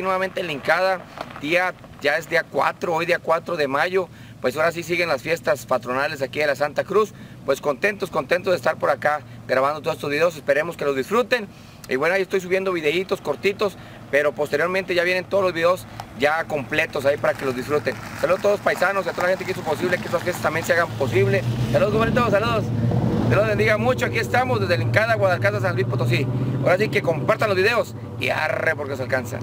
aquí nuevamente en La Hincada, ya es día 4, hoy día 4 de mayo, pues ahora sí siguen las fiestas patronales aquí de la Santa Cruz, pues contentos de estar por acá grabando todos estos videos, esperemos que los disfruten. Y bueno, ahí estoy subiendo videitos cortitos, pero posteriormente ya vienen todos los videos ya completos ahí para que los disfruten. Saludos a todos paisanos, a toda la gente que hizo posible que estas fiestas también se hagan posible. Saludos, compadritos, saludos. Dios los bendiga mucho, aquí estamos desde La Hincada, Guadalcanza, San Luis Potosí. Ahora sí que compartan los videos y arre porque se alcanzan.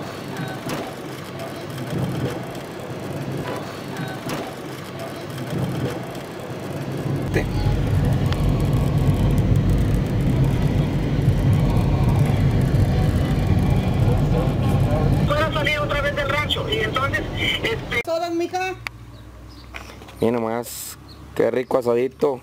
Puedo salir otra vez del rancho y entonces, ¿Todas, mija? Mira nomás, qué rico asadito.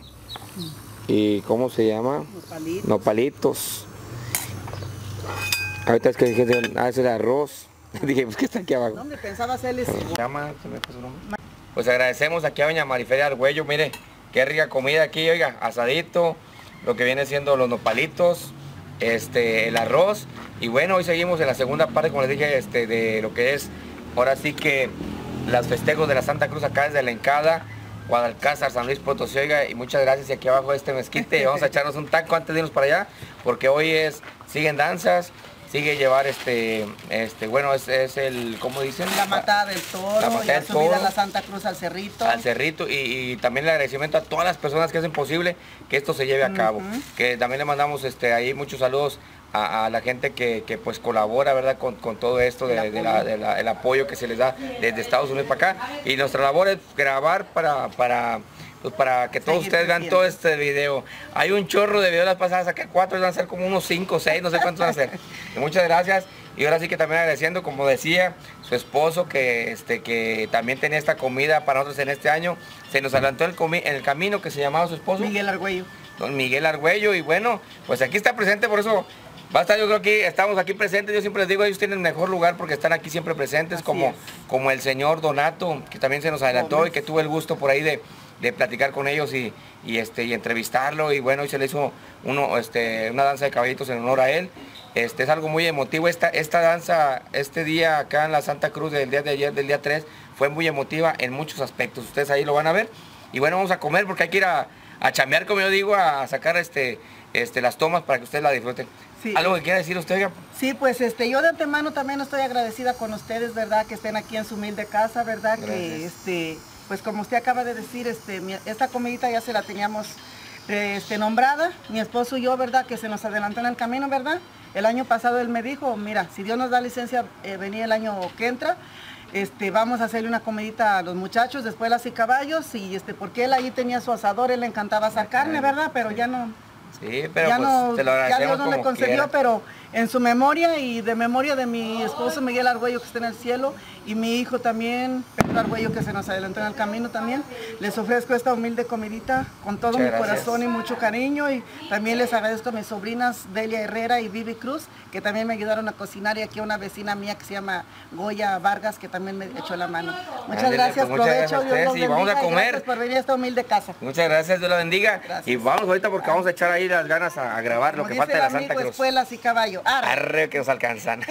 ¿Y cómo se llama? Nopalitos. Nopalitos. Ahorita es que dije, es el arroz. Dije, pues que está aquí abajo. ¿Dónde pensaba hacerles? Llama, se me fue su nombre. Pues agradecemos aquí a doña Mariferia Argüello, mire, qué rica comida aquí, oiga, asadito, lo que viene siendo los nopalitos, el arroz, y bueno, hoy seguimos en la segunda parte, como les dije, de lo que es, ahora sí que, las festejos de la Santa Cruz acá desde La Hincada, Guadalcázar, San Luis Potosí, oiga, y muchas gracias, y aquí abajo de este mezquite, y vamos a echarnos un taco antes de irnos para allá, porque hoy siguen danzas, sigue llevar bueno, es el, ¿cómo dicen? La matada del toro, la matada la del subida toro, a la Santa Cruz al cerrito. Al cerrito, y también el agradecimiento a todas las personas que hacen posible que esto se lleve a cabo. Que también le mandamos ahí muchos saludos a la gente que pues colabora, ¿verdad? Con todo esto, el apoyo que se les da desde Estados Unidos para acá. Y nuestra labor es grabar para que todos ustedes vean todo este video. Hay un chorro de videos las pasadas, acá 4, van a ser como unos 5 o 6, no sé cuántos van a ser. Y muchas gracias. Y ahora sí que también agradeciendo, como decía, su esposo que también tenía esta comida para nosotros en este año. Se nos adelantó en el camino, que se llamaba su esposo. Miguel Argüello. Don Miguel Argüello, y bueno, pues aquí está presente, por eso va a estar, yo creo que estamos aquí presentes. Yo siempre les digo, ellos tienen mejor lugar porque están aquí siempre presentes, como el señor Donato, que también se nos adelantó y que tuve el gusto por ahí de platicar con ellos y entrevistarlo, y bueno, hoy se le hizo una danza de caballitos en honor a él. Es algo muy emotivo, esta danza, este día acá en la Santa Cruz del día de ayer, del día 3, fue muy emotiva en muchos aspectos, ustedes ahí lo van a ver. Y bueno, vamos a comer porque hay que ir a chambear, como yo digo, a sacar las tomas para que ustedes la disfruten. Sí. ¿Algo que quiera decir usted, oiga? Sí, pues yo de antemano también estoy agradecida con ustedes, ¿verdad? Que estén aquí en su humilde casa, ¿verdad? Gracias. Que pues como usted acaba de decir, esta comidita ya se la teníamos nombrada, mi esposo y yo, ¿verdad? Que se nos adelantó en el camino, ¿verdad? El año pasado él me dijo, mira, si Dios nos da licencia, venir el año que entra, vamos a hacerle una comidita a los muchachos, después las y caballos, y porque él ahí tenía su asador, él le encantaba asar carne, ¿verdad? Pero ya no. Sí, pero ya pues no, te lo agradecemos, ya Dios no le concedió, quiera. Pero en su memoria y de memoria de mi esposo Miguel Argüello, que está en el cielo, y mi hijo también, Pedro Argüello, que se nos adelantó en el camino también, les ofrezco esta humilde comidita con todo mi corazón y mucho cariño, y también les agradezco a mis sobrinas Delia Herrera y Vivi Cruz, que también me ayudaron a cocinar, y aquí a una vecina mía que se llama Goya Vargas, que también me echó la mano. Muchas gracias, pues provecho, Dios los bendiga, vamos a comer. Gracias por venir a esta humilde casa. Muchas gracias, Dios la bendiga. Gracias. Y vamos ahorita porque vamos a echar ahí las ganas a grabar lo que falta de la Santa Cruz. Espuelas y caballo. Arre que nos alcanzan.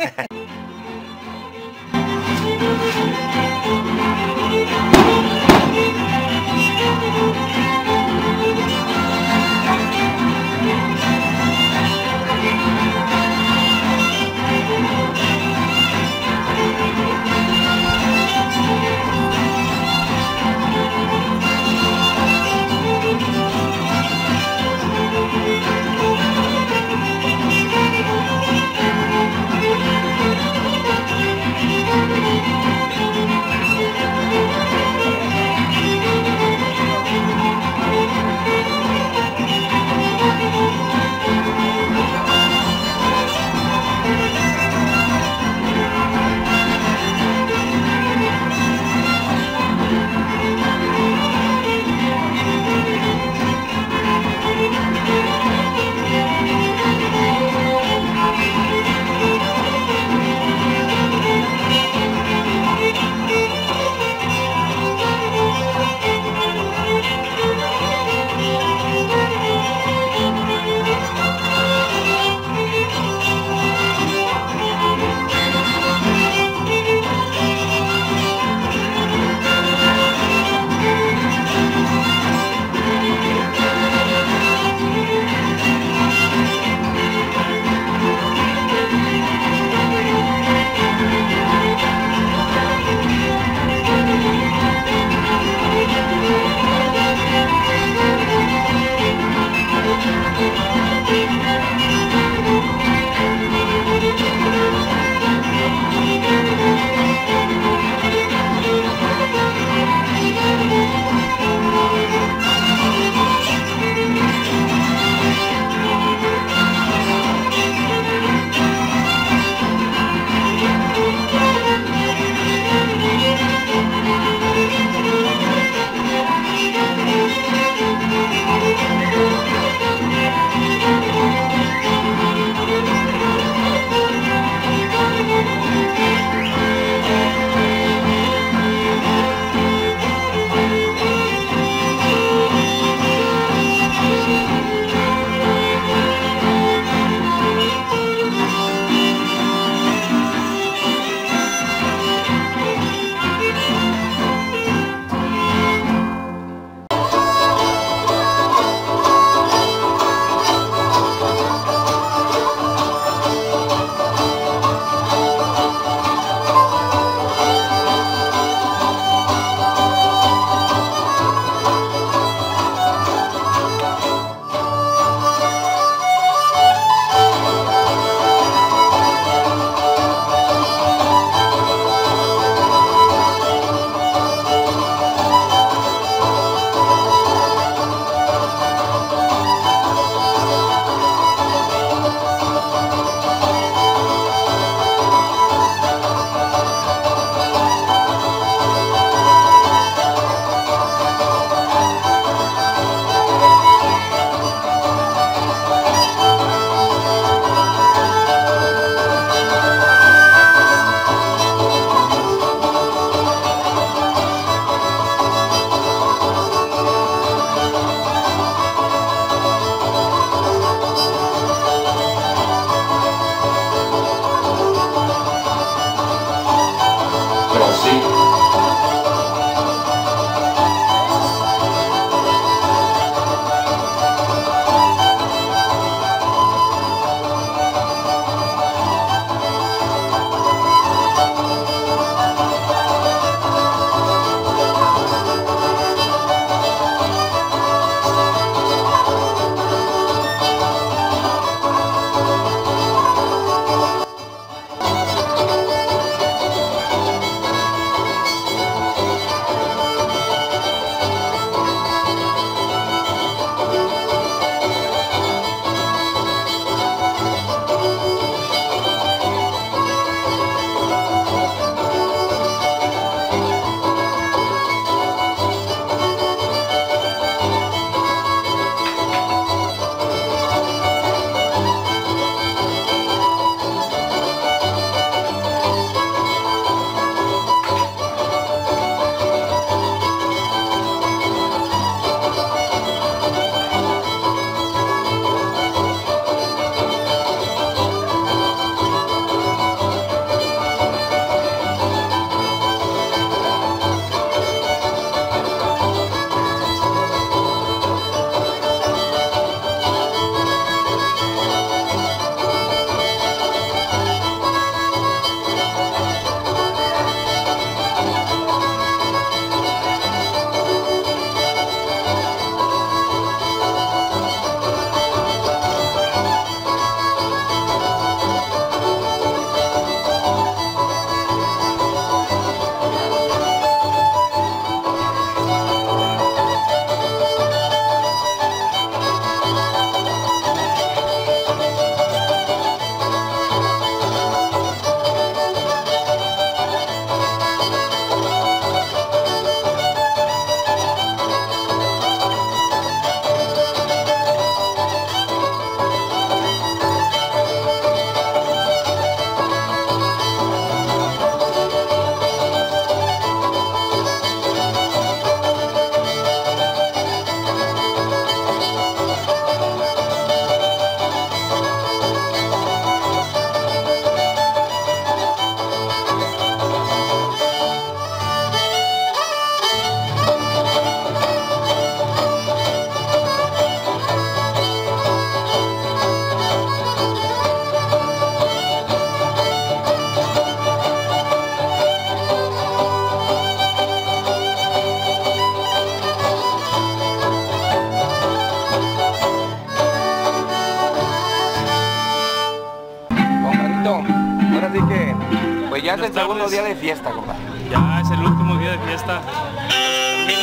Ya es el Buenas segundo tardes. día de fiesta, compadre. Ya es el último día de fiesta. Termina.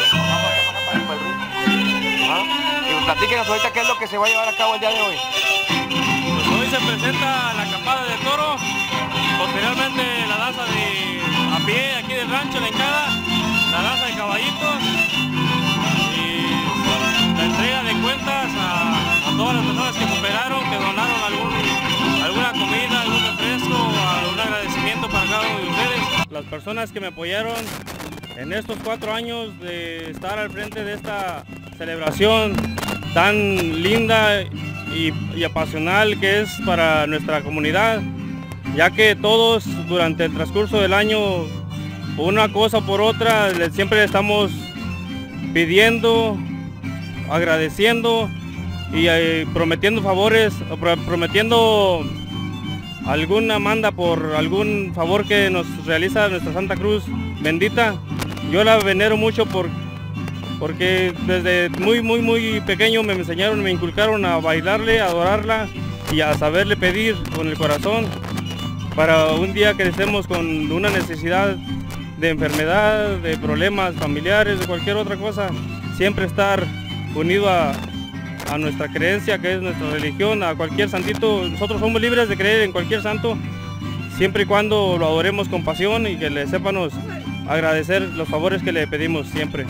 Y pues platíquenos ahorita qué es lo que se va a llevar a cabo el día de hoy. Pues hoy se presenta la acampada de toro, posteriormente la danza de a pie aquí del rancho, la hincada, la danza de caballitos y la entrega de cuentas a todas las personas que cooperaron, que donaron alguna comida, algún refresco, algún agradecimiento para cada uno de ustedes. Las personas que me apoyaron en estos 4 años de estar al frente de esta celebración tan linda y apasional que es para nuestra comunidad, ya que todos durante el transcurso del año, por una cosa o por otra, siempre le estamos pidiendo, agradeciendo y prometiendo favores, prometiendo alguna manda por algún favor que nos realiza nuestra Santa Cruz bendita. Yo la venero mucho porque desde muy pequeño me enseñaron, me inculcaron a bailarle, a adorarla y a saberle pedir con el corazón para un día que estemos con una necesidad de enfermedad, de problemas familiares, de cualquier otra cosa, siempre estar unido a nuestra creencia, que es nuestra religión, a cualquier santito. Nosotros somos libres de creer en cualquier santo, siempre y cuando lo adoremos con pasión y que le sepamos agradecer los favores que le pedimos siempre.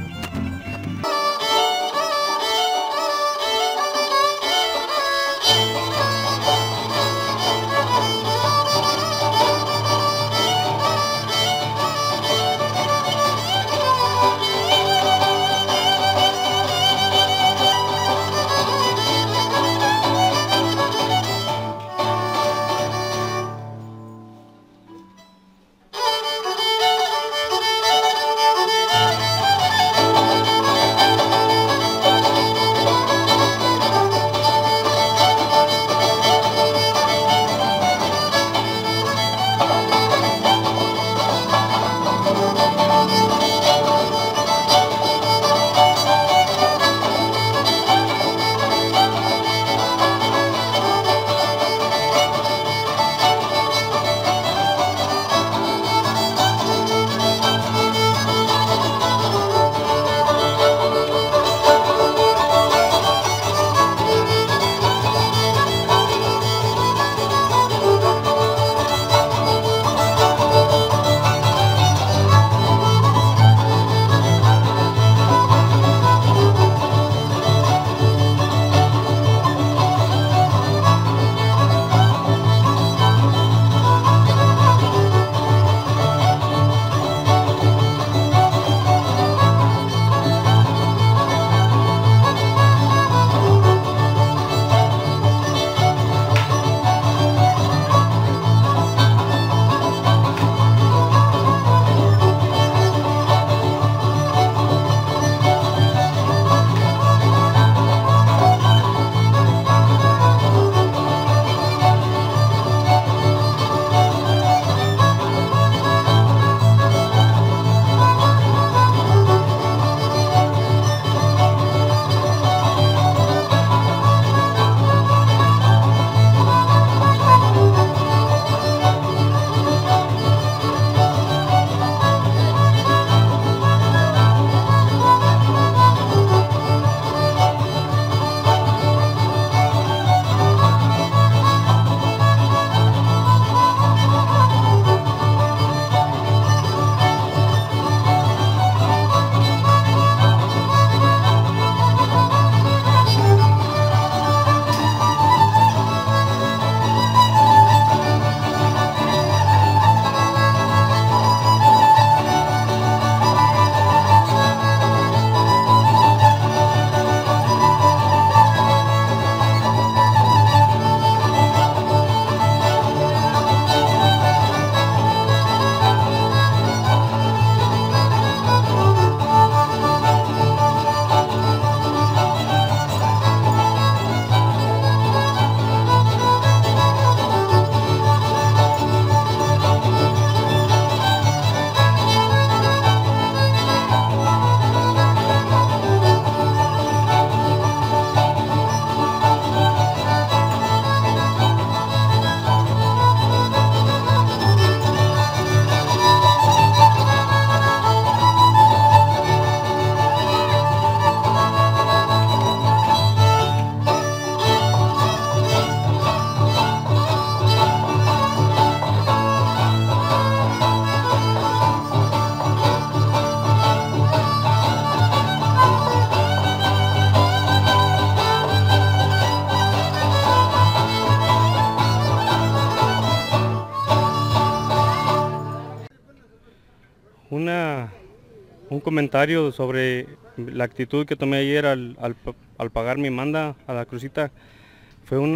un comentario sobre la actitud que tomé ayer al pagar mi manda a la crucita. Fue un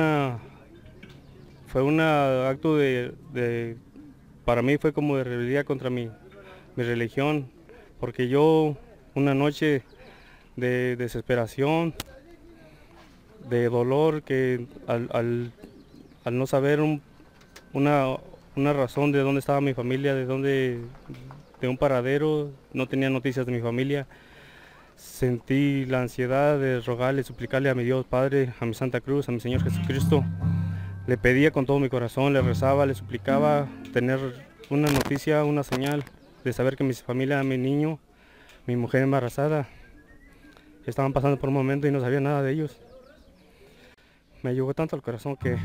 acto para mí fue como de rebeldía contra mi religión, porque yo una noche de desesperación, de dolor, que al no saber una razón de dónde estaba mi familia, de un paradero, no tenía noticias de mi familia, sentí la ansiedad de rogarle, suplicarle a mi Dios Padre, a mi Santa Cruz, a mi Señor Jesucristo. Le pedía con todo mi corazón, le rezaba, le suplicaba tener una noticia, una señal de saber que mi familia, mi niño, mi mujer embarazada, estaban pasando por un momento y no sabía nada de ellos. Me llegó tanto al corazón que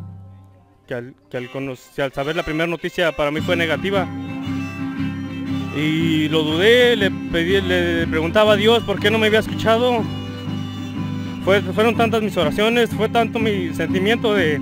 al saber la primera noticia para mí fue negativa. Y lo dudé, le preguntaba a Dios por qué no me había escuchado. Fueron tantas mis oraciones, fue tanto mi sentimiento de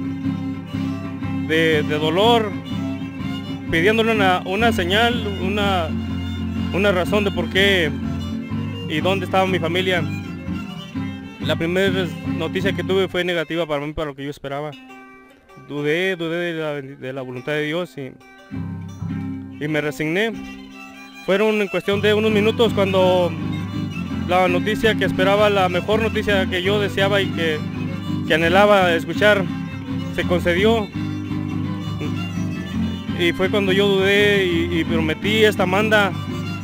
dolor, pidiéndole una señal, una razón de por qué y dónde estaba mi familia. La primera noticia que tuve fue negativa para mí, para lo que yo esperaba. Dudé de la voluntad de Dios y me resigné. Fueron en cuestión de unos minutos cuando la noticia que esperaba, la mejor noticia que yo deseaba y que anhelaba escuchar, se concedió. Y fue cuando yo dudé y prometí esta manda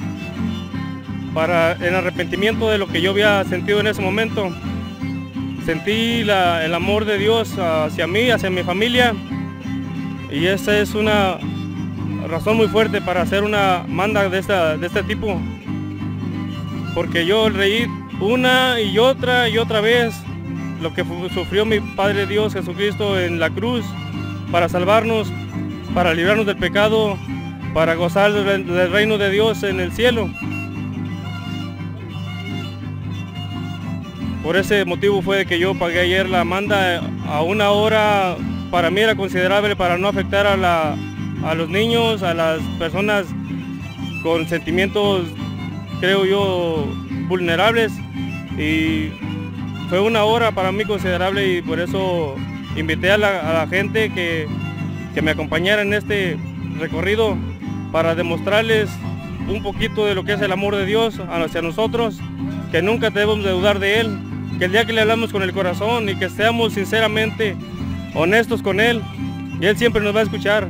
en arrepentimiento de lo que yo había sentido en ese momento. Sentí el amor de Dios hacia mí, hacia mi familia, y esa es una razón muy fuerte para hacer una manda de este tipo, porque yo leí una y otra vez lo que sufrió mi Padre Dios Jesucristo en la cruz para salvarnos, para librarnos del pecado, para gozar del reino de Dios en el cielo. Por ese motivo fue que yo pagué ayer la manda a una hora. Para mí era considerable para no afectar a los niños, a las personas con sentimientos, creo yo, vulnerables. Y fue una hora para mí considerable, y por eso invité a la gente que me acompañara en este recorrido para demostrarles un poquito de lo que es el amor de Dios hacia nosotros, que nunca debemos de dudar de Él, que el día que le hablamos con el corazón y que seamos sinceramente honestos con Él, y Él siempre nos va a escuchar.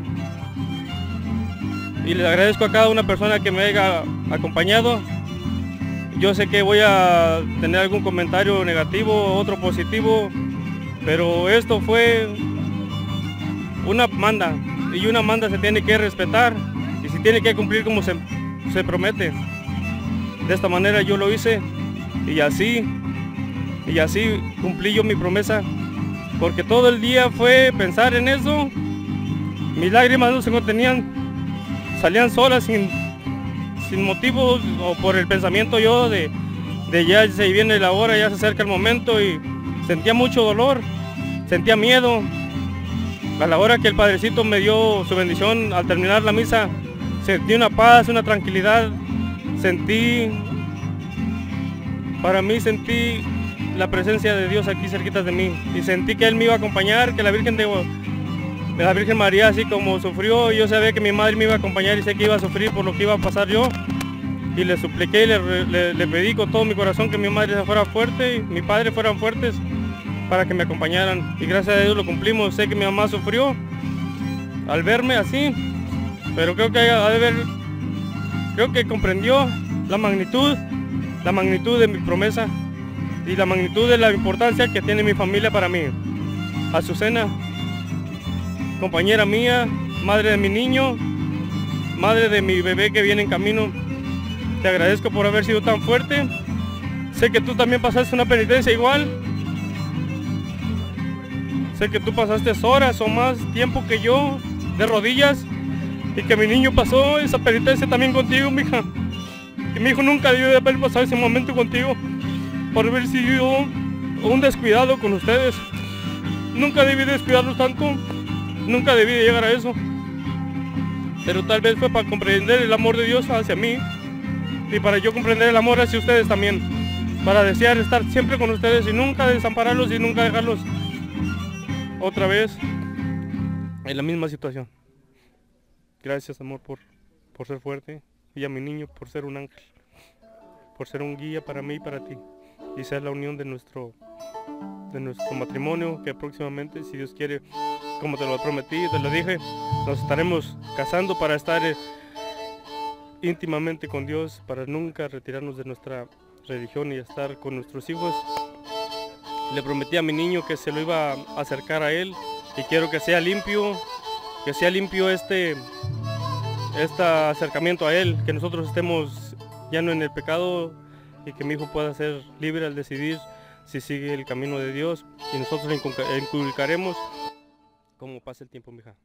Y le agradezco a cada una persona que me haya acompañado. Yo sé que voy a tener algún comentario negativo, otro positivo, pero esto fue una manda, y una manda se tiene que respetar y se tiene que cumplir como se promete. De esta manera yo lo hice, y así cumplí yo mi promesa, porque todo el día fue pensar en eso. Mis lágrimas no se contenían, salían solas sin motivo, o por el pensamiento yo de ya se viene la hora, ya se acerca el momento, y sentía mucho dolor, sentía miedo. A la hora que el Padrecito me dio su bendición al terminar la misa, sentí una paz, una tranquilidad, sentí la presencia de Dios aquí cerquita de mí, y sentí que Él me iba a acompañar, que la Virgen María, así como sufrió, yo sabía que mi madre me iba a acompañar, y sé que iba a sufrir por lo que iba a pasar yo, y le supliqué y le pedí con todo mi corazón que mi madre fuera fuerte y mi padre fueran fuertes para que me acompañaran, y gracias a Dios lo cumplimos. Sé que mi mamá sufrió al verme así, pero creo que comprendió la magnitud de mi promesa y la magnitud de la importancia que tiene mi familia para mí. Azucena, compañera mía, madre de mi niño, madre de mi bebé que viene en camino, te agradezco por haber sido tan fuerte. Sé que tú también pasaste una penitencia igual. Sé que tú pasaste horas o más tiempo que yo de rodillas, y que mi niño pasó esa penitencia también contigo, mija. Que mi hijo nunca debió de haber pasado ese momento contigo, por haber sido un descuidado con ustedes. Nunca debí descuidarlos tanto, nunca debí de llegar a eso. pero tal vez fue para comprender el amor de Dios hacia mí y para yo comprender el amor hacia ustedes también, para desear estar siempre con ustedes y nunca desampararlos y nunca dejarlos otra vez en la misma situación. Gracias, amor, por ser fuerte, y a mi niño por ser un ángel, por ser un guía para mí y para ti, y ser la unión de nuestro matrimonio, que próximamente, si Dios quiere, como te lo prometí, te lo dije, nos estaremos casando para estar íntimamente con Dios, para nunca retirarnos de nuestra religión y estar con nuestros hijos. Le prometí a mi niño que se lo iba a acercar a él, y quiero que sea limpio este acercamiento a él, que nosotros estemos ya no en el pecado y que mi hijo pueda ser libre al decidir si sigue el camino de Dios, y nosotros le inculcaremos como pasa el tiempo, mija.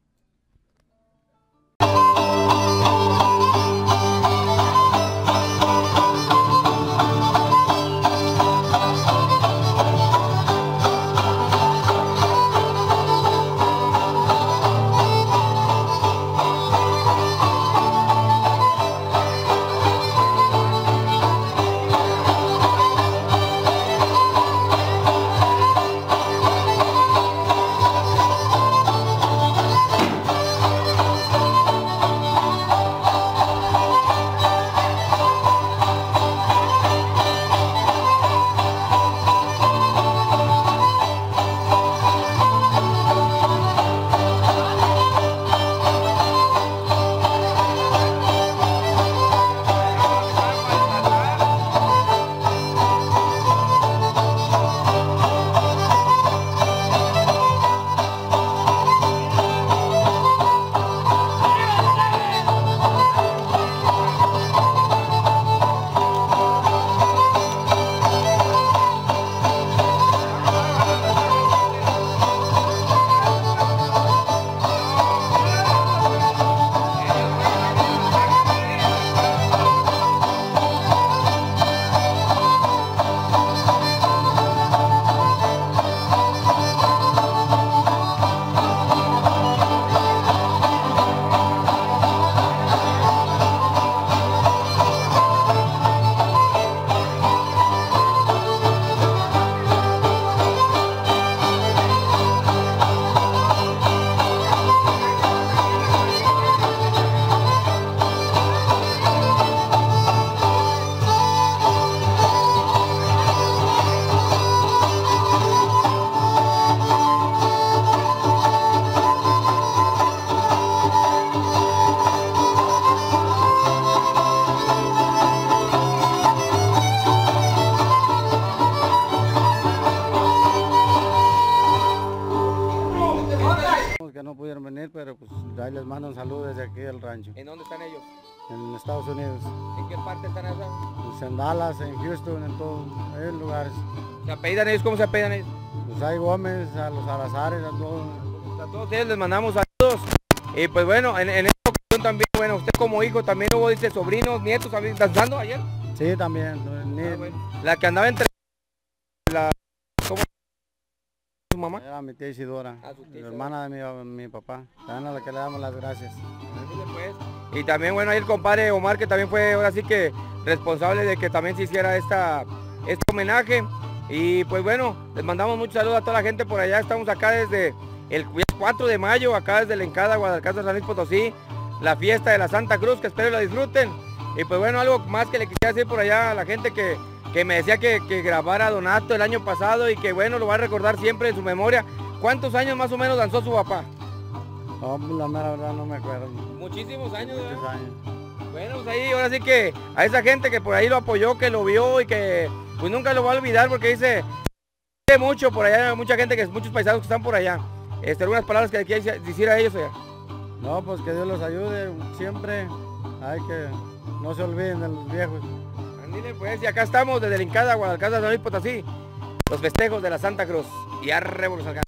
Pero pues ahí les mando un saludo desde aquí del rancho. ¿En dónde están ellos? En Estados Unidos. ¿En qué parte están esas? Pues en Dallas, en Houston, en todos esos lugares. ¿Se apellidan ellos? ¿Cómo se apellidan ellos? Pues hay Gómez, a los Salazares, a todos. A todos ellos les mandamos saludos. Y pues bueno, en esta ocasión también, bueno, usted como hijo también hubo, dice, sobrinos, nietos, danzando ayer. Sí, también. Bueno. La que andaba entre la... ¿Cómo? ¿Su mamá? Era mi tía Isidora, tía la hermana de mi papá. También a la que le damos las gracias. Pues. Y también, bueno, ahí el compadre Omar, que también fue ahora sí que responsable de que también se hiciera este homenaje. Y pues bueno, les mandamos muchos saludos a toda la gente por allá. Estamos acá desde el 4 de mayo, acá desde la Encada, Guadalcázar, San Luis Potosí, la fiesta de la Santa Cruz, que espero la disfruten. Y pues bueno, algo más que le quisiera decir por allá a la gente que me decía que grabara a Donato el año pasado y que bueno, lo va a recordar siempre en su memoria. ¿Cuántos años más o menos danzó su papá? No, la mera verdad no me acuerdo. Muchísimos años, ¿verdad? Muchos años. Bueno, pues ahí ahora sí que a esa gente que por ahí lo apoyó, que lo vio y que pues nunca lo va a olvidar, porque dice mucho por allá, mucha gente, muchos paisanos que están por allá. Algunas palabras que le quieras decir a ellos allá. No, pues que Dios los ayude siempre. Hay que no se olviden de los viejos. Andile pues, y acá estamos desde la Encada, Guadalcázar, San Luis Potosí, los festejos de la Santa Cruz. Y arre por los alcances.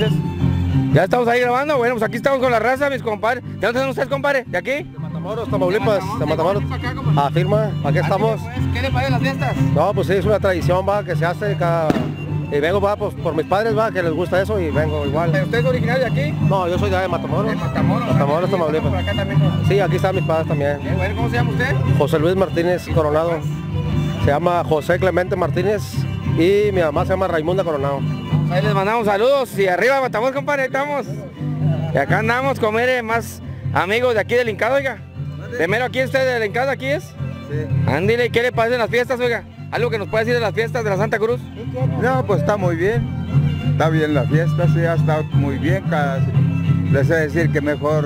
pues. Ya estamos ahí grabando. Bueno, pues aquí estamos con la raza, mis compadres. ¿De dónde son ustedes, compadre? ¿De aquí? De Matamoros, Tamaulipas. De Matamoros. Afirma, ¿para qué estamos? ¿Qué le pagan las fiestas? No, pues sí, es una tradición, va, que se hace cada... Y vengo, va, pues por mis padres, va, que les gusta eso y vengo igual. ¿Usted es originario de aquí? No, yo soy de Matamoros. De Matamoros. Matamoros, Tamaulipas. Por acá también. Sí, aquí están mis padres también. Bueno, ¿cómo se llama usted? José Luis Martínez Coronado. Se llama José Clemente Martínez y mi mamá se llama Raimunda Coronado. Ahí les mandamos saludos y arriba Matamoros, compadre, ahí estamos. Y acá andamos con más amigos de aquí del Hincado, oiga. Primero aquí usted del Hincado, aquí es. Sí. Ándile, ¿qué le parece en las fiestas, oiga? ¿Algo que nos puede decir de las fiestas de la Santa Cruz? No, pues está muy bien. Está bien la fiesta, sí, ha estado muy bien. Les he de decir que mejor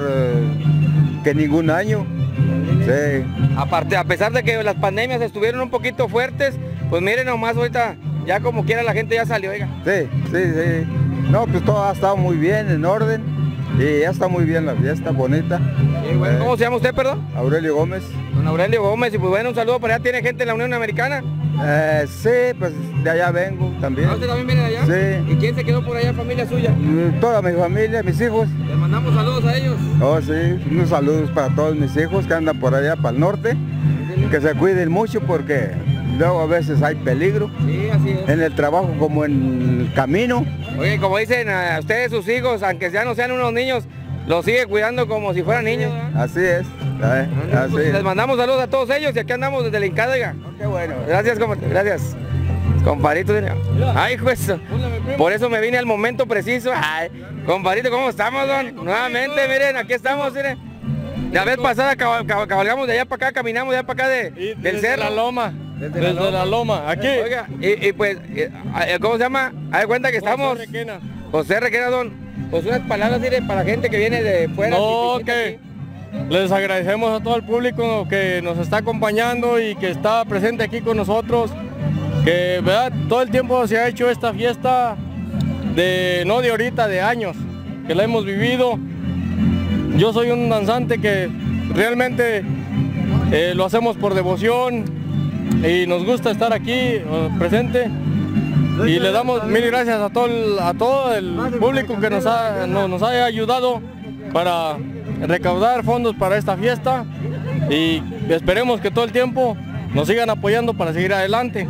que ningún año. Sí. Aparte, a pesar de que las pandemias estuvieron un poquito fuertes, pues miren nomás ahorita, ya como quiera la gente ya salió, oiga. Sí, sí, sí. No, pues todo ha estado muy bien, en orden. Y ya está muy bien la fiesta, bonita. Sí, bueno, ¿cómo se llama usted, perdón? Aurelio Gómez. Don Aurelio Gómez, y pues bueno, un saludo para allá. ¿Tiene gente en la Unión Americana? Sí, pues de allá vengo también. ¿Usted también viene de allá? Sí. ¿Y quién se quedó por allá, familia suya? Toda mi familia, mis hijos. Les mandamos saludos a ellos. Oh, sí, unos saludos para todos mis hijos que andan por allá, para el norte. Que se cuiden mucho porque luego a veces hay peligro. Sí, así es. En el trabajo como en el camino. Oye, como dicen a ustedes, sus hijos, aunque ya no sean unos niños, los sigue cuidando como si fueran niños. Así es. Así Pues es. les mandamos saludos a todos ellos y aquí andamos desde el Hincado, oiga. Qué bueno. Gracias, gracias. Compadrito, ay, pues, por eso me vine al momento preciso. Ay, compadrito, ¿cómo estamos, don? Nuevamente, miren, aquí estamos, miren. La vez pasada cabalgamos de allá para acá, caminamos de allá para acá del cerro. La loma. Desde la loma, aquí. Oiga, y pues, ¿cómo se llama? Haz de cuenta que estamos... José Requena, don. Pues unas palabras, mire, para gente que viene de fuera. No, que les agradecemos a todo el público que nos está acompañando y que está presente aquí con nosotros. Que, ¿verdad? Todo el tiempo se ha hecho esta fiesta no de ahorita, de años, que la hemos vivido. Yo soy un danzante que realmente lo hacemos por devoción y nos gusta estar aquí presente. Y le damos mil gracias a todo el público que nos ha ayudado para recaudar fondos para esta fiesta y esperemos que todo el tiempo nos sigan apoyando para seguir adelante.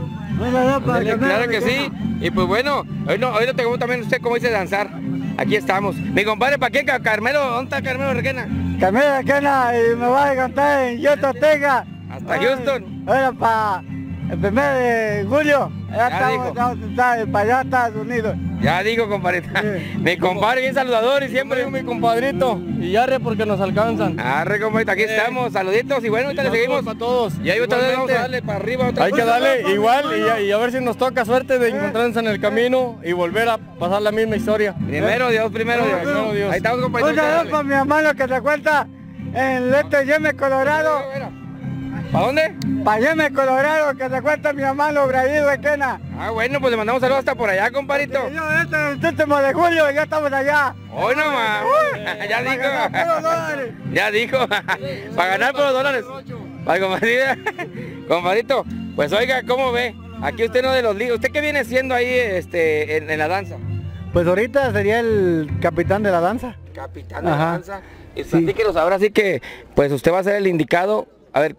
Claro que sí. Y pues bueno, hoy no tengo también usted cómo dice danzar. Aquí estamos. Mi compadre, ¿para quién? Carmelo, ¿dónde está Carmelo Requena? Carmelo Requena y me va a cantar en Houston, Texas. Hasta Houston. Ahora para el 1 de julio. Ya estamos para allá, Estados Unidos. Ya digo, compadre. Mi compadre bien saludador y siempre mi compadrito. Y arre porque nos alcanzan. Arre, compadre, aquí estamos. Saluditos y bueno, ahorita le seguimos. Para todos. Y ahí otra vez vamos a darle para arriba. Hay que darle igual y a ver si nos toca suerte de encontrarnos en el camino y volver a pasar la misma historia. Primero Dios, primero Dios. Ahí estamos, compadre. Un saludo para mi hermano que se cuenta en Yeme, Colorado. ¿Para dónde? Para Yeme, Colorado, que se cuenta mi hermano Brasil Requena. Ah, bueno, pues le mandamos saludos hasta por allá, compadrito. El último de julio ya estamos allá. Hoy nomás. Ya dijo. Ya dijo. Para ganar por los dólares. Para compadrito, pues oiga, ¿cómo ve? Aquí usted no de los líos. ¿Usted qué viene siendo ahí en la danza? Pues ahorita sería el capitán de la danza. Capitán de la danza. Y platíquenos ahora sí que, pues usted va a ser el indicado. A ver.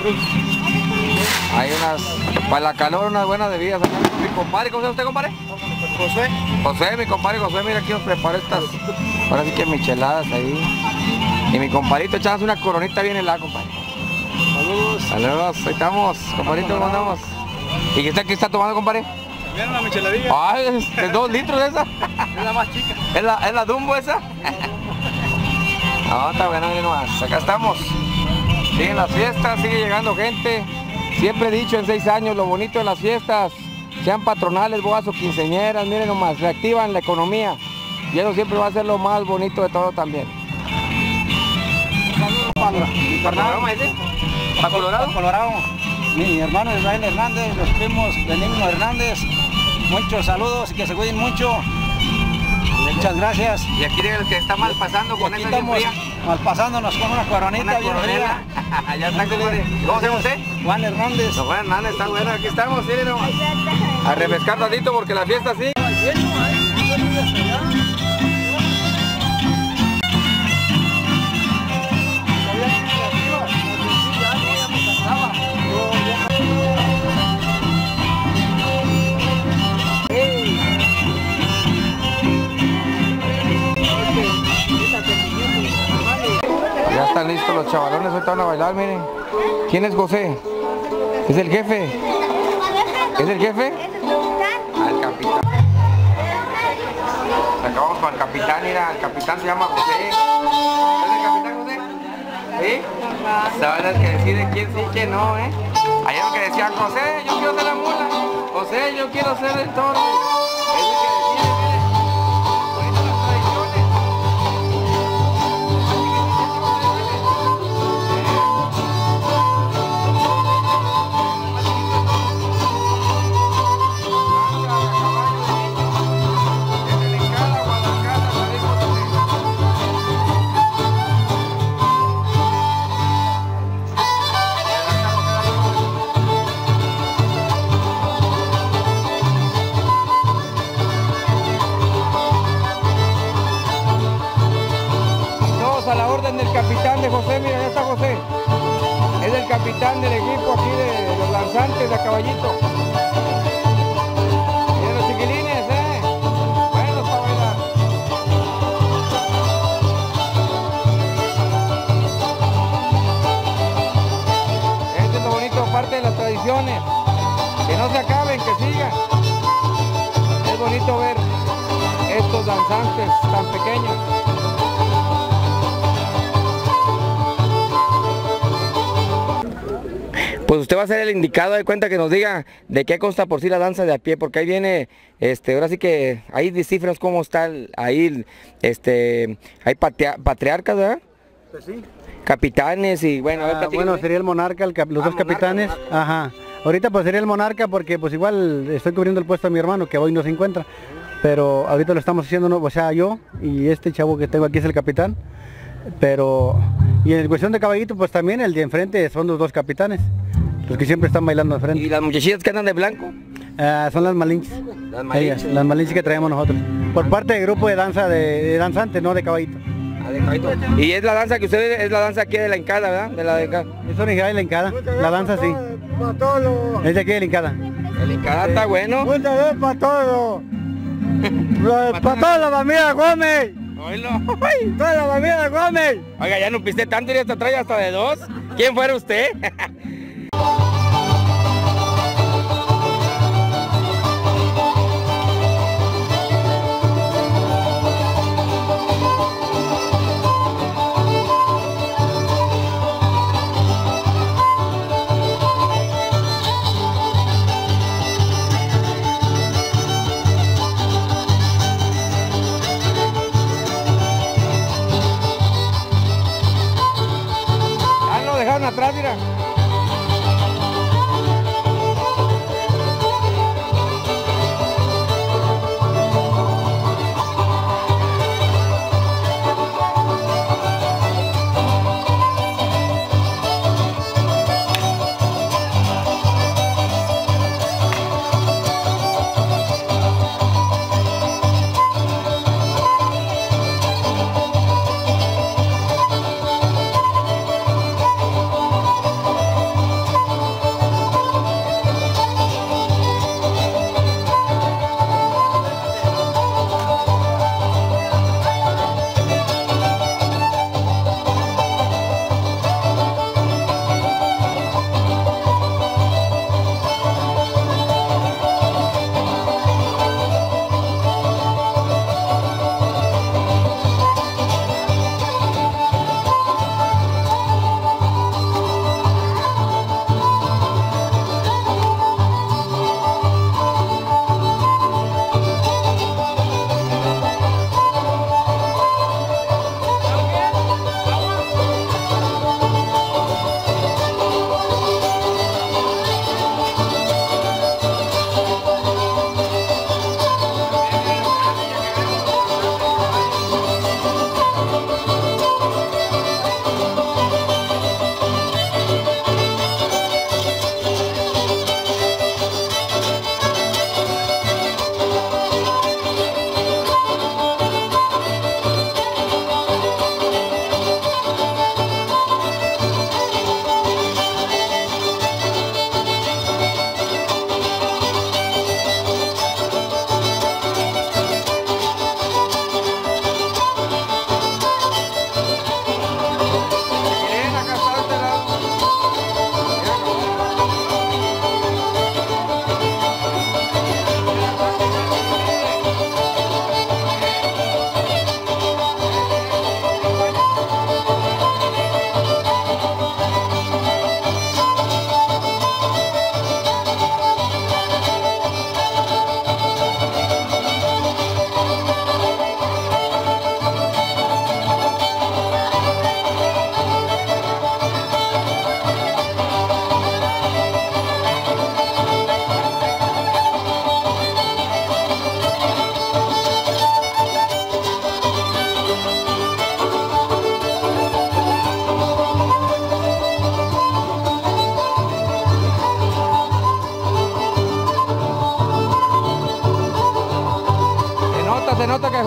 Hay unas, para la calor, unas buenas bebidas. Acá mi compadre, ¿cómo se llama usted, compadre? José. José, mi compadre José, mira aquí nos preparó estas, ahora sí que micheladas ahí. Y mi compadrito echándose una coronita bien helada, compadre. Saludos. Saludos, ahí estamos, compadrito, ¿cómo andamos? ¿Y qué está tomando, compadre? También una micheladilla. Ay, ¿de 2 litros esa? Es la más chica. ¿Es la Dumbo esa? No, está bueno, miren nomás, acá estamos. Siguen las fiestas, sigue llegando gente. Siempre he dicho en 6 años, lo bonito de las fiestas, sean patronales, bodas o quinceañeras, miren nomás, reactivan la economía. Y eso siempre va a ser lo más bonito de todo también. ¿Para Colorado? Colorado. Mi hermano Israel Hernández, los primos Benigno Hernández. Muchos saludos y que se cuiden mucho. Muchas gracias. Y aquí el que está mal pasando con esa estamos mal pasándonos con una coronita bien fría. Allá está, compadre. ¿Cómo se llama usted? Juan Hernández. No, Juan Hernández, está bueno. Aquí estamos, miren nomás. A refrescar ratito porque la fiesta sigue. Ya están listos los chavalones, ahorita van a bailar, miren. ¿Quién es José? ¿Es el jefe? ¿Es el jefe? Al capitán. Acabamos con el capitán, mira, el capitán se llama José. ¿Es el capitán José? ¿Sí? Sabes que decide quién sí y quién no, ¿eh? Ayer lo que decían, José, yo quiero ser la mula. José, yo quiero ser el toro. Es el que decide, miren. Ahorita las tradiciones. A la orden del capitán de José, mira, ya está José. Es el capitán del equipo aquí de los lanzantes de a caballito. Miren los chiquilines, buenos para bailar. Esto es lo bonito, parte de las tradiciones. Que no se acaben, que sigan. Es bonito ver estos danzantes tan pequeños. Pues usted va a ser el indicado, de cuenta que nos diga de qué consta por sí la danza de a pie, porque ahí viene, ahora sí que hay cifras cómo está ahí, hay patriarcas, ¿verdad? Pues sí. Capitanes y bueno, a ver, bueno, sería el monarca, los dos monarca, capitanes. Monarca. Ajá. Ahorita pues sería el monarca porque pues igual estoy cubriendo el puesto a mi hermano que hoy no se encuentra, pero ahorita lo estamos haciendo, o sea, yo y este chavo que tengo aquí es el capitán, pero y en cuestión de caballito pues también el de enfrente son los dos capitanes. Los que siempre están bailando al frente. ¿Y las muchachitas que andan de blanco? Son las malinches. Las malinches que traemos nosotros. Por parte del grupo de danza de danzantes, no de caballito. Ah, de caballito. Y es la danza que ustedes, es la danza aquí de la Hincada, ¿verdad? De la de acá. Es original de la Hincada. La danza sí. Es de aquí de la Hincada. El Hincada está bueno. Muchas veces para todo. Para toda la familia Gómez. Oílo. Toda la familia Gómez. Oiga, ya no piste tanto y hasta trae hasta de 2. ¿Quién fuera usted? Atrás, mira.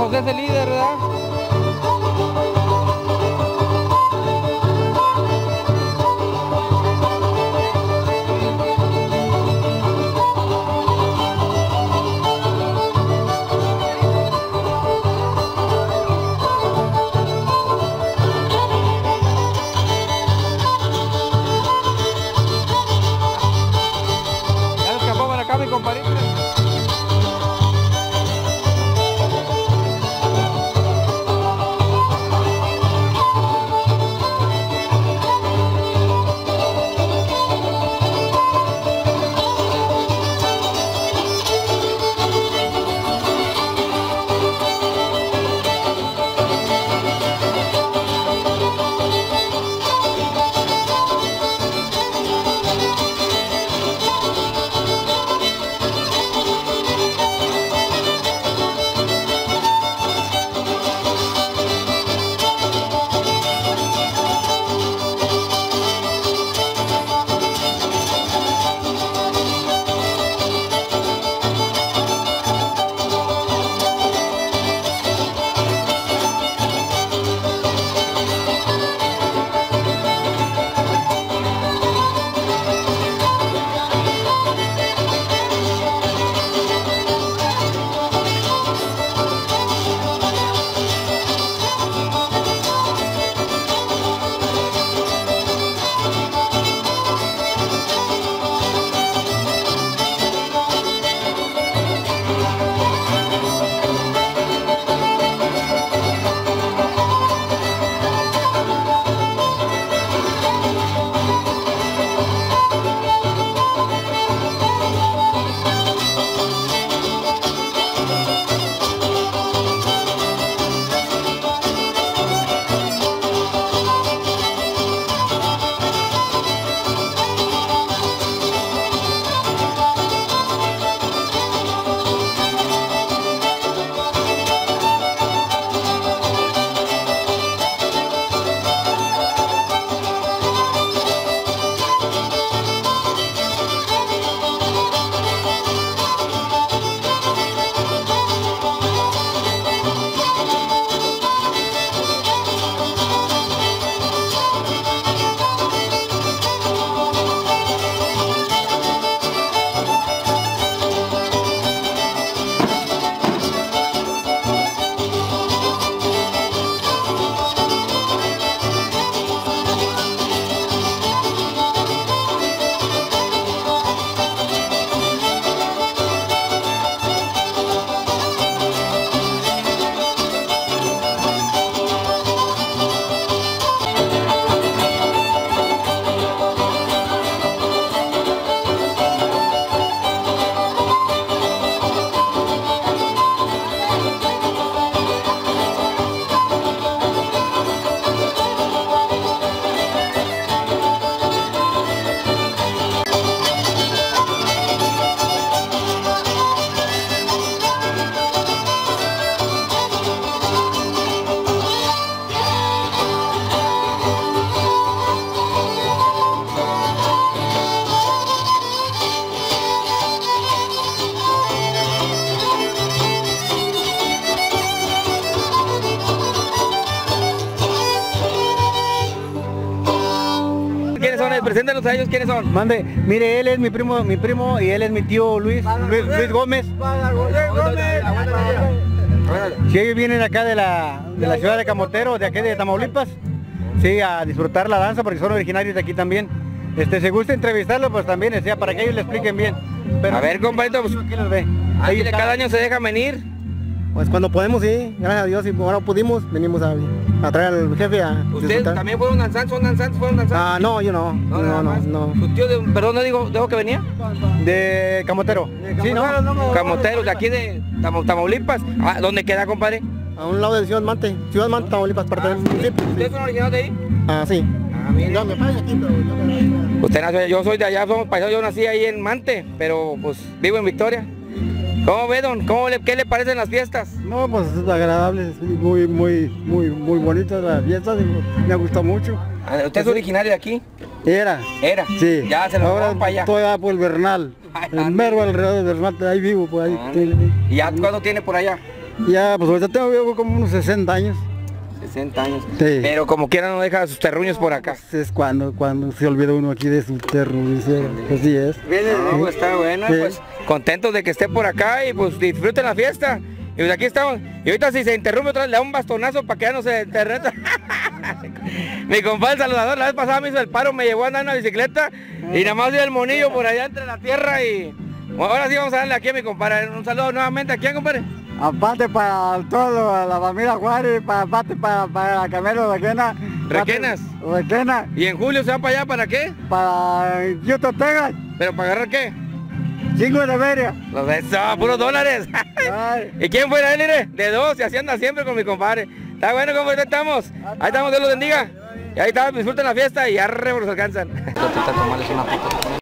José es el líder, ¿verdad? Ya nos escapó para acá, mi compadre. Preséntanos a ellos, ¿quiénes son? Mande, mire, él es mi primo y él es mi tío Luis Gómez. Si ellos vienen acá de la ciudad de Camotero, de aquí de Tamaulipas, sí, a disfrutar la danza porque son originarios de aquí también. Si gusta entrevistarlo, pues también, sea, para que ellos le expliquen bien. Pero, a ver, compadrito, pues, aquí los ve. Ahí cada año se deja venir. Pues cuando podemos, sí, gracias a Dios, y ahora pudimos, venimos a traer al jefe a ¿Ustedes disfrutar. también fueron danzantes? ¿Son danzantes? ¿Fueron danzantes? Ah, no, yo no. No. ¿Su tío perdón, no dijo que venía? De Camotero. Sí, ¿no? Camotero, de aquí de Tamaulipas. Ah, ¿dónde queda, compadre? A un lado de Ciudad Mante, Tamaulipas, parte del municipio. ¿Ustedes son originarios de ahí? Ah, sí. Ah, mire. No, me parece aquí, pero yo... Usted nació, yo soy de allá, somos paisanos, yo nací ahí en Mante, pero pues vivo en Victoria. ¿Cómo ve, don? ¿Qué le parecen las fiestas? No, pues es agradable, muy bonitas las fiestas, me gustó mucho. ¿Usted es originario de aquí? Era. Sí. Ya se lo ahora para allá. Estoy allá por el Bernal, el mero alrededor del Bernal, ahí vivo, pues ahí. ¿Y ya cuánto tiene por allá? Ya, pues ahorita tengo yo como unos 60 años. 60 años. Sí. Pero como quiera no deja sus terruños por acá. Pues es cuando se olvida uno aquí de su terruño. Así es. No, pues está bueno, Sí. pues contentos de que esté por acá y pues disfruten la fiesta. Y pues aquí estamos. Y ahorita si se interrumpe otra vez, le da un bastonazo para que ya no se derreta. Mi compadre Salvador la vez pasada me hizo el paro, me llevó a andar en una bicicleta y nada más dio el monillo por allá entre la tierra y... Bueno, ahora sí vamos a darle aquí a mi compadre. Un saludo nuevamente. ¿A quién, compadre? Aparte para toda la familia Juárez, aparte para Camelo Requena. ¿Requenas? Requena, ¿Y en julio se va para allá para qué? para Utah, Texas, ¿Pero para agarrar qué? chingo de feria. Los de eso, puros dólares. Ay. ¿Y quién fuera él, mire? De dos, y así anda siempre con mi compadre. Está bueno, compadre, ahí estamos. Ahí estamos, Dios los bendiga. Y ahí está, disfruten la fiesta y arre, los alcanzan. Tomarles una foto.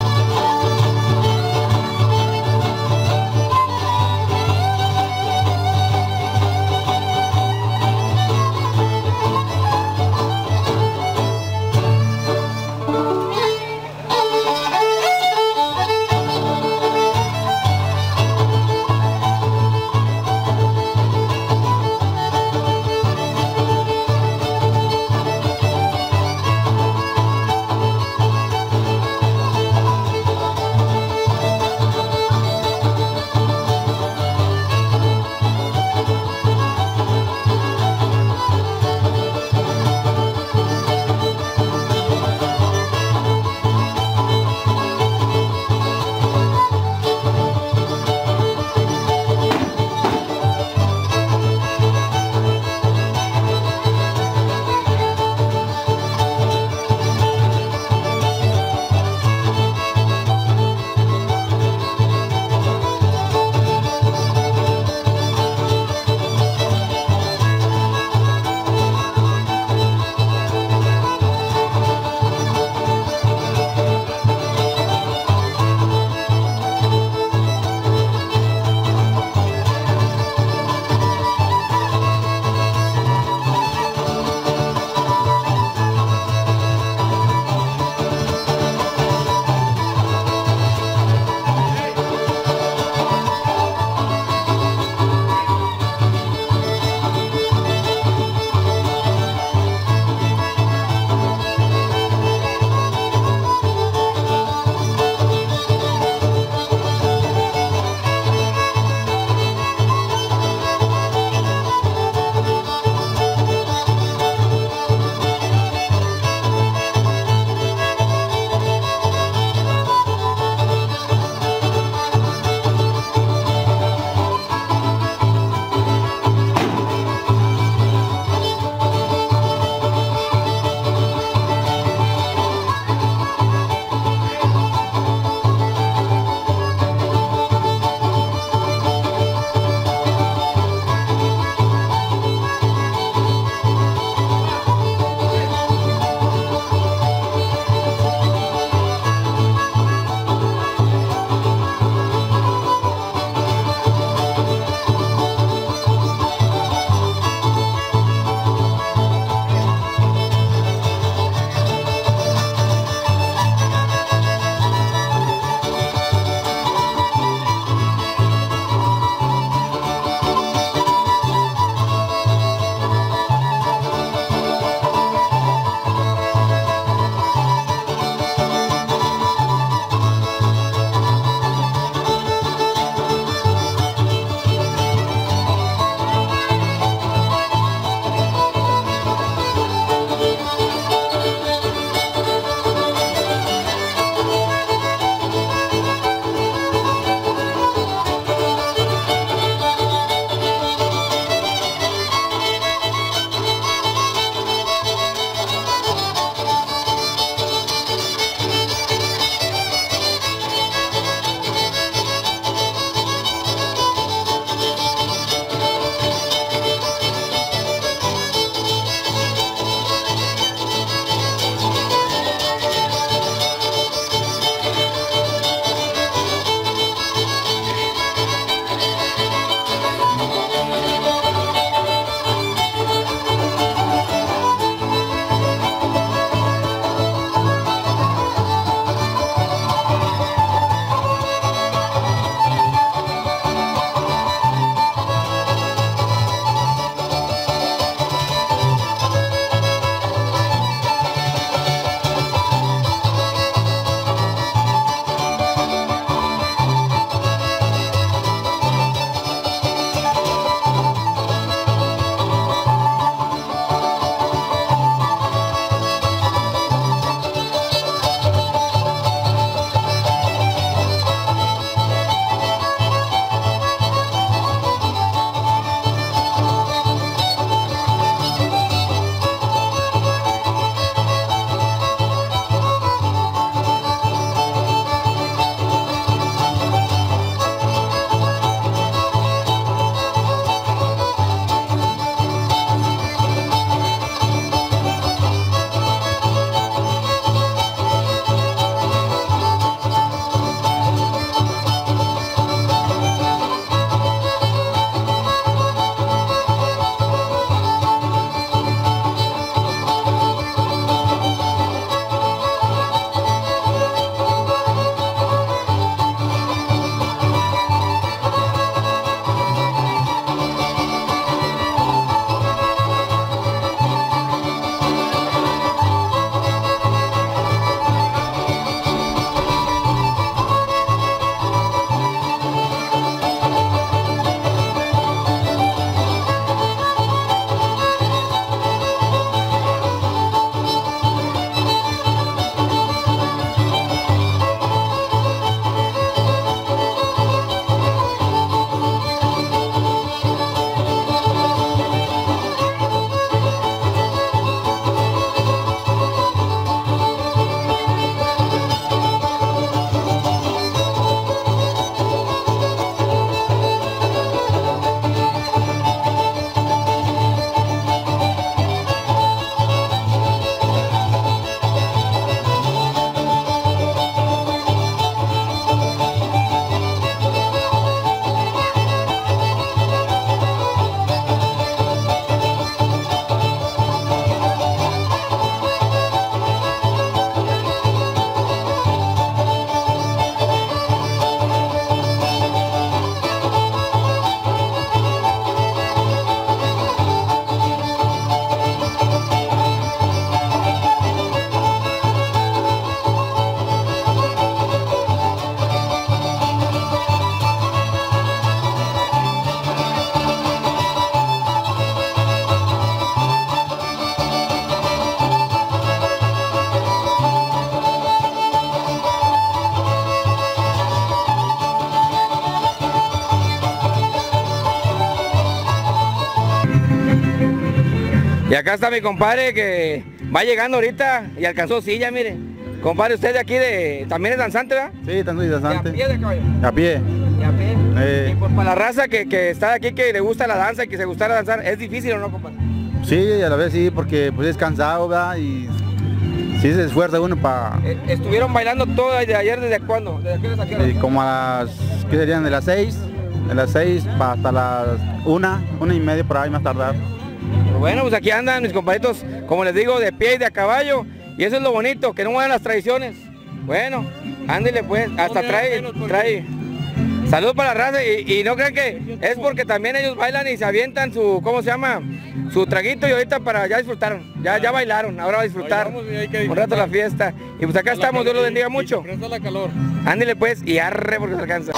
Y acá está mi compadre que va llegando ahorita y alcanzó silla, mire. Compadre, usted de aquí también es danzante, ¿verdad? Sí, también es danzante. ¿Y a pie de caballo? A pie. ¿Y a pie? Y pues para la raza que está aquí, que le gusta la danza y que se gustara danzar, ¿es difícil o no, compadre? Sí, a la vez sí, porque pues es cansado, ¿verdad? Y sí se esfuerza uno para... ¿Estuvieron bailando todo desde ayer, desde cuándo? ¿Desde qué hora a qué hora? Como a las, ¿qué serían? De las 6 hasta las 1:30 por ahí más tardar. Bueno, pues aquí andan mis compadritos, como les digo, de pie y de a caballo. Y eso es lo bonito, que no muevan las tradiciones. Bueno, ándele pues, hasta trae. Salud para la raza y no crean que es porque también ellos bailan y se avientan su, ¿cómo se llama? Su traguito y ahorita ya disfrutaron, ya bailaron, ahora va a disfrutar un rato la fiesta. Y pues acá estamos, Dios los bendiga mucho. La calor. Ándele pues y arre porque se alcanza.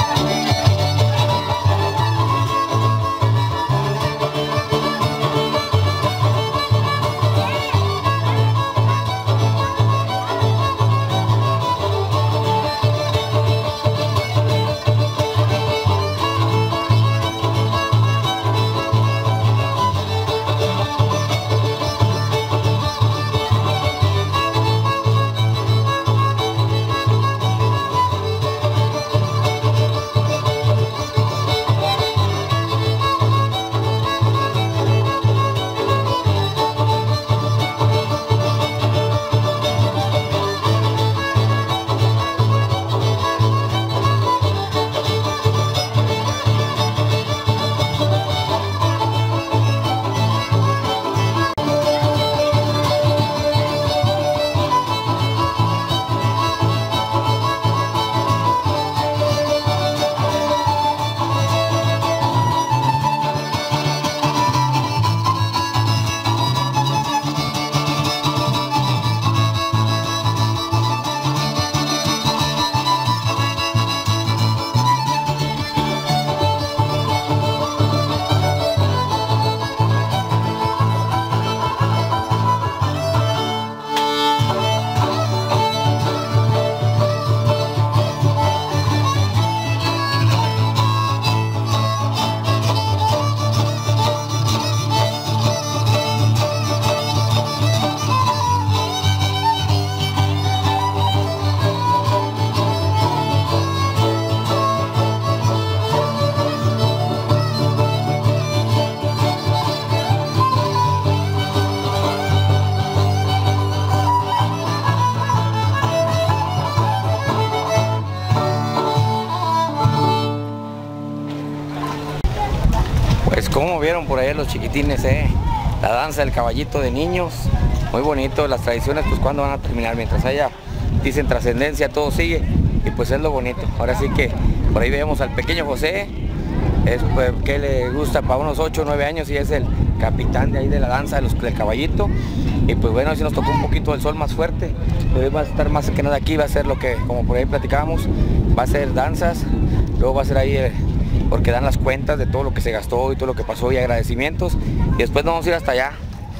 Pues como vieron por ahí los chiquitines, la danza del caballito de niños, muy bonito, las tradiciones pues cuándo van a terminar, mientras haya, dicen, trascendencia, todo sigue y pues es lo bonito. Ahora sí que por ahí vemos al pequeño José, es pues, que le gusta para unos 8 o 9 años y es el capitán de ahí de la danza del caballito. Y pues bueno, si nos tocó un poquito el sol más fuerte, hoy va a estar más que nada aquí, va a ser lo que, como por ahí platicábamos, va a ser danzas, luego va a ser ahí porque dan las cuentas de todo lo que se gastó y todo lo que pasó y agradecimientos. Y después nos vamos a ir hasta allá,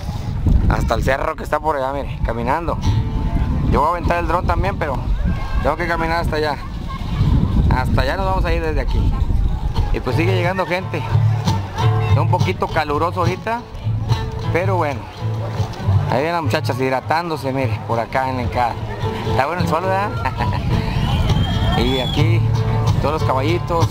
hasta el cerro que está por allá, mire, caminando. Yo voy a aventar el dron también, pero tengo que caminar hasta allá. Hasta allá nos vamos a ir desde aquí. Y pues sigue llegando gente. Está un poquito caluroso ahorita, pero bueno. Ahí vienen las muchachas hidratándose, mire, por acá en la encada. Está bueno el sol, ¿verdad? Y aquí todos los caballitos.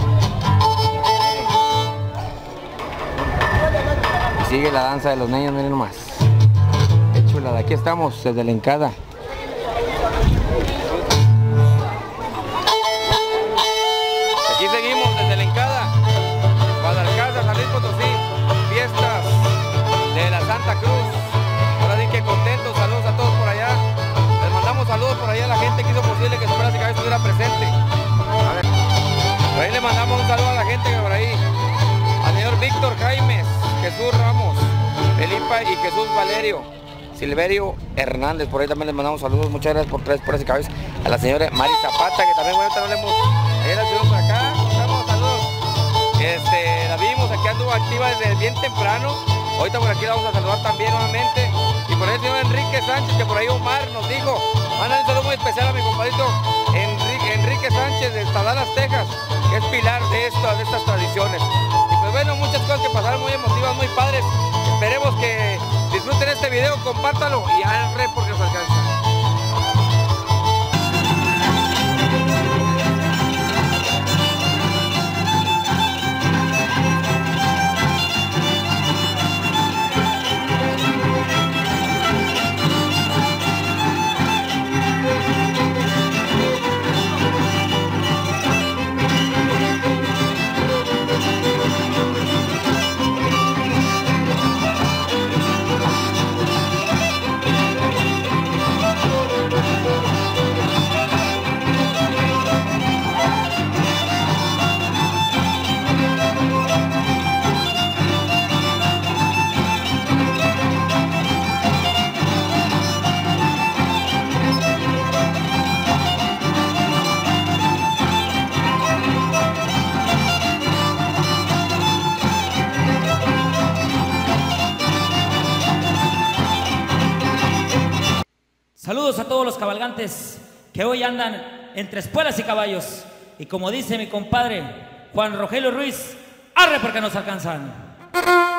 Y sigue la danza de los niños, miren nomás. Qué chulada, aquí estamos desde la encada. Aquí seguimos desde la encada, Guadalajara, San Luis Potosí, fiestas de la Santa Cruz. Ahora sí que contentos, saludos a todos por allá. Les mandamos saludos por allá a la gente que hizo posible que Escuela Secavia estuviera presente. A ver, por ahí le mandamos un saludo a la gente que por ahí, al señor Víctor Jaimes, Jesús Ramos, Felipa y Jesús Valerio, Silverio Hernández, por ahí también les mandamos saludos, muchas gracias por traer por ese cabeza. A la señora Mari Zapata, que también bueno, no le hemos, ella la tuvimos acá, estamos, saludos. La vimos, aquí anduvo activa desde bien temprano, ahorita por aquí la vamos a saludar también nuevamente. Y por ahí el señor Enrique Sánchez, que por ahí Omar nos dijo, manda un saludo muy especial a mi compadrito Enrique Sánchez de Dallas, Texas, que es pilar de estas tradiciones. Y pues bueno, muchas cosas que pasaron muy emotivas, muy padres. esperemos que disfruten este video, compártalo y arre porque nos alcanza. Saludos a todos los cabalgantes que hoy andan entre espuelas y caballos. Y como dice mi compadre Juan Rogelio Ruiz, arre porque nos alcanzan.